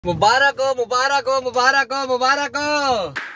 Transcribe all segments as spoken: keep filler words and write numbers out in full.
मुबारक हो मुबारक हो मुबारक हो मुबारक हो।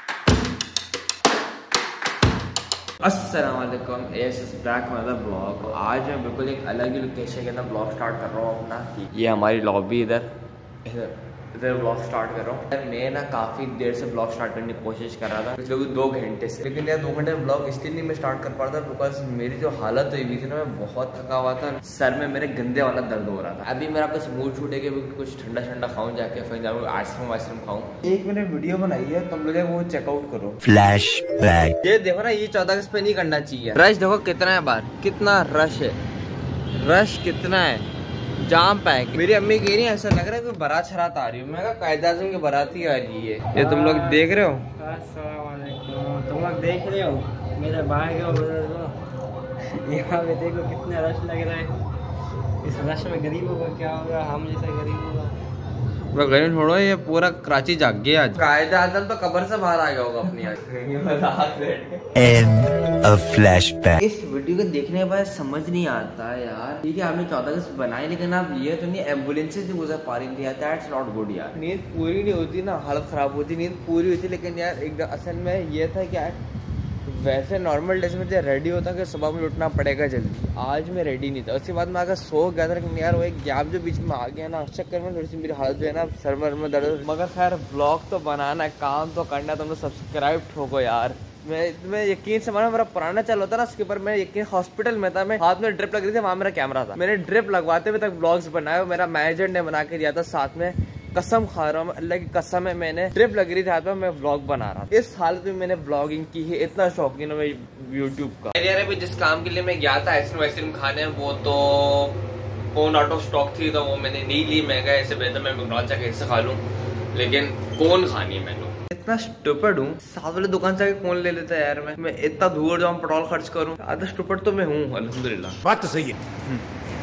अस्सलाम वालेकुम, S is back with a blog. आज मैं बिल्कुल एक अलग ही लोकेशन के अंदर ब्लॉग स्टार्ट कर रहा हूँ अपना। ये हमारी लॉबी, इधर इधर इधर ब्लॉग स्टार्ट कर रहा हूँ। मैं ना काफ़ी देर से ब्लॉग स्टार्ट करने की कोशिश कर रहा था, पिछले दो घंटे से। लेकिन यार दो घंटे में ब्लॉग इसलिए नहीं मैं स्टार्ट कर पा रहा था बिकॉज मेरी जो हालत हुई हुई थी ना, मैं बहुत थका हुआ था। सर में मेरे गंदे वाला दर्द हो रहा था। अभी मेरा कुछ मूड छूटे कि कुछ ठंडा ठंडा खाऊं, जाके फिर जाऊँ आइसक्रीम वाइसक्रीम खाऊं। एक मैंने वीडियो बनाई है, तुम लोग वो चेकआउट करो। फ्लैशबैक। ये देखो ना, ये चौदह अगस्त पे नहीं करना चाहिए। रश देखो कितना है बाहर, कितना रश है, रश कितना है, जाम पैक। मेरी अम्मी कह रही है ऐसा लग रहा है कोई बारात शरात आ रही है। मैं कहा कायदे आज़म की बारात ही आ रही है। ये तुम लोग देख रहे हो, तुम लोग देख रहे हो मेरे भाई को, यहाँ पे देखो कितना रश लग रहा है। इस रश में गरीबों का क्या होगा, हम जैसा गरीबों का। गरीब छोड़ो, ये पूरा कराची जाग गया आज। कायदे आज़म तो कब्र से बाहर आ गया होगा अपनी आज। And a flashback. इस वीडियो को देखने के बाद समझ नहीं आता यार, ठीक है हमने चौदह अगस्त बनाई, लेकिन आप ये तो नहीं एम्बुलेंस नहीं गुजर पा रही थी। दैट्स नॉट गुड यार। नींद पूरी नहीं होती ना, हालत खराब होती। नींद पूरी हुई थी लेकिन यार एकदम असल में ये था कि यार वैसे नॉर्मल डेज में रेडी होता कि सुबह मुझे उठना पड़ेगा जल्दी। आज मैं रेडी नहीं था। उसके बाद मैं अगर सो गया था, लेकिन यार वो एक गैप जो बीच में आ गया ना, उस चक्कर में थोड़ी सी मेरी हालत जो है ना, सर में में दर्द। मगर खैर व्लॉग तो बनाना है, काम तो करना है। तुम लोग सब्सक्राइब ठोको यार। मैं मैं यकीन से माना, मेरा पुराना चैनल होता ना, उसके ऊपर मैं यकीन हॉस्पिटल में था, मैं हाथ में ड्रिप लग रही थी, वहाँ मेरा कैमरा था। मैंने ड्रिप लगवाते हुए तक ब्लॉग्स बनाए, मेरा मैनेजर ने बना के दिया था साथ में। कसम खा रहा हूँ, अल्लाह की कसम है, मैंने ड्रिप लग रही थी हाथ में, मैं व्लॉग बना रहा था। इस हालत में मैंने ब्लॉगिंग की है। इतना शौकीन है मैं यूट्यूब का। यार अभी जिस काम के लिए मैं गया था आइसक्रीम वाइसक्रीम खाने, वो तो कोन आउट ऑफ स्टॉक थी, तो वो मैंने नहीं ली। मैं गया, इससे बेहतर मैं मैकडॉनल्ड्स जाके इससे खा लूँ, लेकिन कौन खानी है मैंने। इतना स्टूपिड हूँ, साथ वाले दुकान से कौन ले लेता है यार। मैं मैं इतना दूर जाऊँ, पेट्रोल खर्च करूँ, आधा स्टूपिड तो मैं हूँ अल्हम्दुलिल्लाह। बात तो सही है।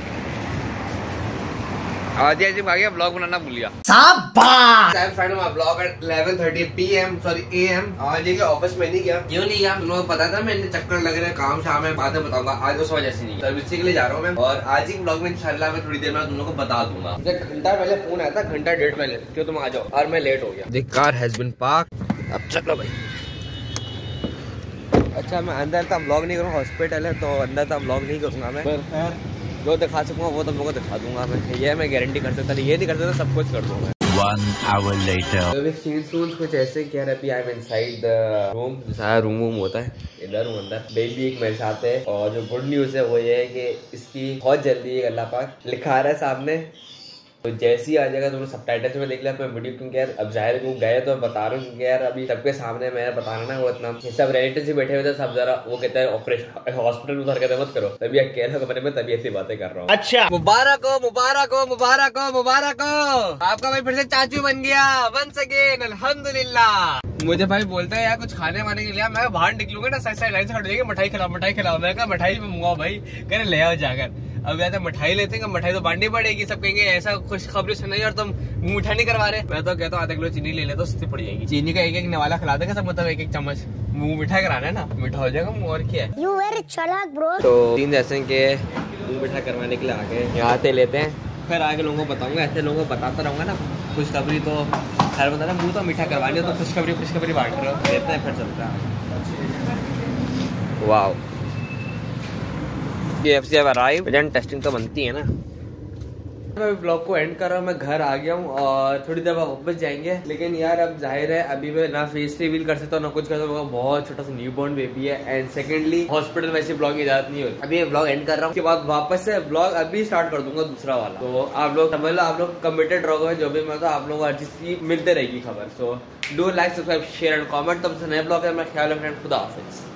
आज आज आ गया, ब्लॉग बनाना भूल गया। Blog at eleven thirty p m sorry a m. आज ये ऑफिस में नहीं गया। क्यों नहीं गया? तुम लोगों को पता था मैंने चक्कर लग रहे हैं, काम शाम है, बाद में बताऊंगा। आज उस वजह से नहीं गया, सर्विस के लिए जा रहा हूँ मैं। और आज ही ब्लॉग में इंशाल्लाह मैं थोड़ी देर में तुम लोगों को बता दूंगा। मुझे घंटा पहले फोन आया था, घंटा डेढ़ पहले, क्यों तुम आ जाओ, और मैं लेट हो गया। The car has been parked. अब चलो भाई। अच्छा मैं अंदर था, ब्लॉग नहीं करूँगा, हॉस्पिटल है तो अंदर था, ब्लॉग नहीं करूँगा मैं। खैर जो दिखा सकूँगा वो तुम लोगों को दिखा दूंगा मैं। ये मैं गारंटी कर सकता नहीं, ये नहीं कर सकता, सब कुछ कर दूंगा। One hour later. कुछ ऐसे कह रहे, I am inside the room. सारा रूम वूम होता है, इधर हूँ अंदर। बेबी एक मेरे साथ है, और जो गुड न्यूज है वो ये है कि इसकी बहुत जल्दी है, अल्लाह पाक लिखा रहा है सामने, तो जैसे ही आ जाएगा तुम सबटाइटल्स में देख लिया मैं वीडियो। क्योंकि यार अब जाहिर को गए तो बता रहा हूँ, क्योंकि यार अभी सबके सामने मैं बता रहा ना, वो इतना सब रिलेटिव से बैठे हुए थे, सब जरा वो कहता है ऑपरेशन हॉस्पिटल में हरकत मत करो, तभी अकेला कमरे में तभी ऐसी बातें कर रहा हूँ। अच्छा मुबारक हो मुबारक हो मुबारक हो मुबारक हो, आपका भाई फिर से चाचू बन गया वंस अगेन अल्हम्दुलिल्लाह। मुझे भाई बोलता है यार कुछ खाने वाने के लिए, मैं बाहर निकलूंगा ना, साइड साइड लाइन से खड़ जाएगी, मिठाई खिलाओ मिठाई खिलाओ। मैं कहा मिठाई मंगवाओ भाई, कह रहे ले आओ जाकर। अब यार मिठाई लेते हैं, मिठाई तो बांटनी पड़ेगी। सब कहेंगे ऐसा खुशखबरी सुनाई और तुम मुंह मीठा नहीं करवा रहे। मैं तो कहता हूँ आधा किलो चीनी ले ले तो सस्ती पड़ जाएगी। चीनी का एक एक नवाला खिला देगा सब, मतलब एक एक चम्मच। मुंह मीठा कराना है ना, मीठा हो जाएगा मुंह, और क्या है। You very चालाक bro। तो तीन ऐसे के मुंह मीठा करवाने के लिए आगे यहाँ से लेते हैं, फिर आगे लोगों को बताऊंगा। ऐसे लोगों को बताता रहूंगा ना, खुशखबरी तो खैर बता रहा, मुँह तो मीठा करवानी हो तो खुशखबरी खुशखबरी बांट रहे हो, देते हैं फिर चलता है। वाह के एफ सी अब अराइव, टेस्टिंग तो बनती है ना। मैं ब्लॉग को एंड कर रहा हूँ, मैं घर आ गया हूँ और थोड़ी देर बाद वापस जाएंगे। लेकिन यार अब जाहिर है अभी मैं ना फेस रिवील कर सकता हूँ ना कुछ कर सकता हूँ, बहुत छोटा सा न्यूबॉर्न बेबी है। एंड सेकेंडली हॉस्पिटल में ऐसी ब्लॉग की इजाजत नहीं होती। अभी ब्लॉग एंड कर रहा हूँ, उसके बाद वापस से ब्लॉग अभी स्टार्ट कर दूंगा दूसरा वाला। तो आप लोग समझ लो, आप लोग कमिटेड रहोगे, जो भी मतलब आप लोगों को हर चीज की मिलते रहेगी खबर। So do like subscribe share and comment. तब से नए ब्लॉग है, मैं ख्याल है फ्रेंड, खुदा हाफिज।